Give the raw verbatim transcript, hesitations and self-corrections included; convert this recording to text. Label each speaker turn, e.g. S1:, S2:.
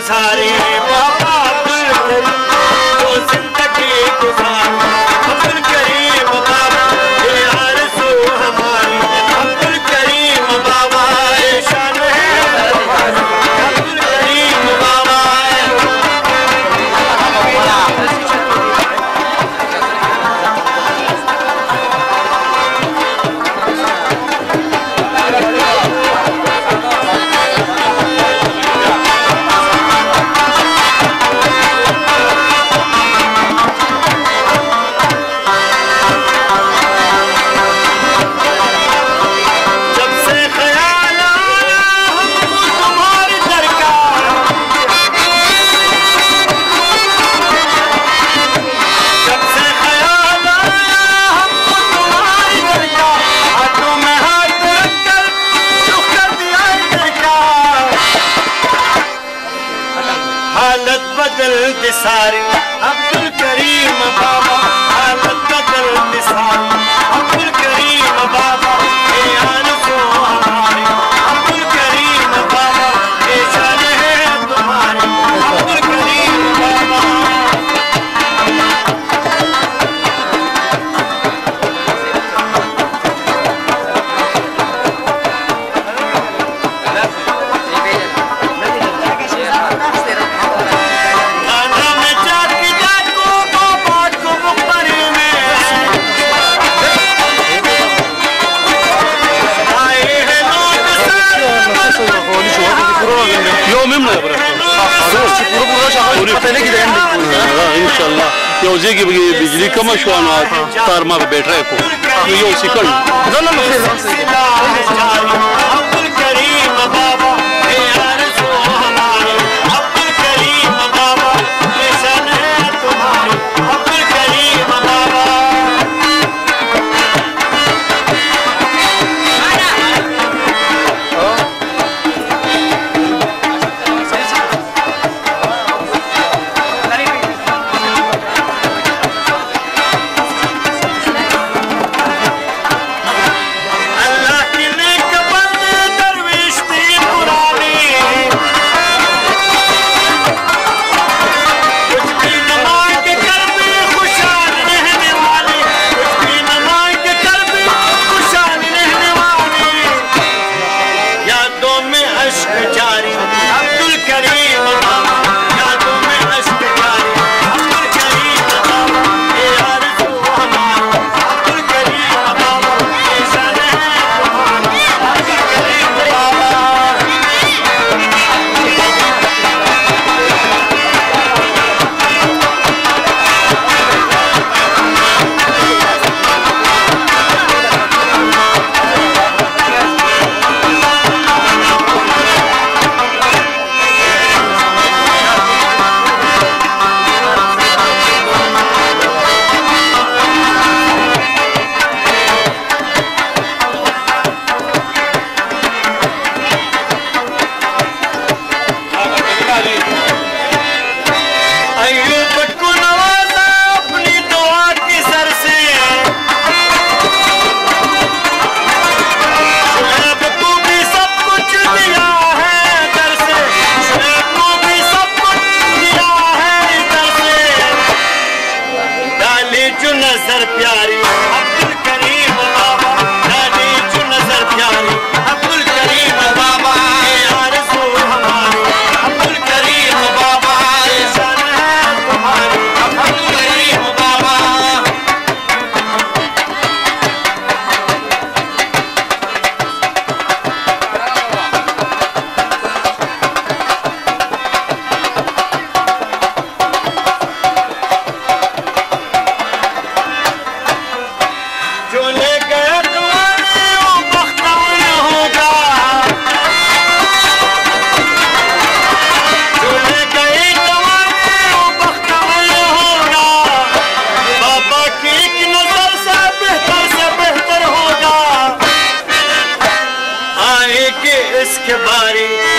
S1: दिसारी बाबा अब्दुल करीम जो जिंदगी गुजारी अब्दुल करीम बाबा ये आरज़ू हमारी अब्दुल करीम बाबा ये शान है अब्दुल करीम बाबा सारी अब्दुल करीम बाबा हालत बदल सारी अब्दुल करीम बाबा ये आरज़ू हमारी अब्दुल करीम बाबा ये शान है तुम्हारी अब्दुल करीम बाबा
S2: इंशाल्लाह योजे की बिजली कम शुआना तार में बैठ रहे को यो सिकल
S1: अब्दुल करीम बाबा ये आरज़ू हमारी अब्दुल करीम बाबा ये शान है तुम्हारी अब्दुल करीम बाबा नजर प्यारी अब्दुल करीम बाबा डाली जो नजर प्यारी अब्दुल करीम बाबा ये आरज़ू हमारी अब्दुल करीम बाबा ये शान है तुम्हारी अब्दुल करीम बाबा इसके बारे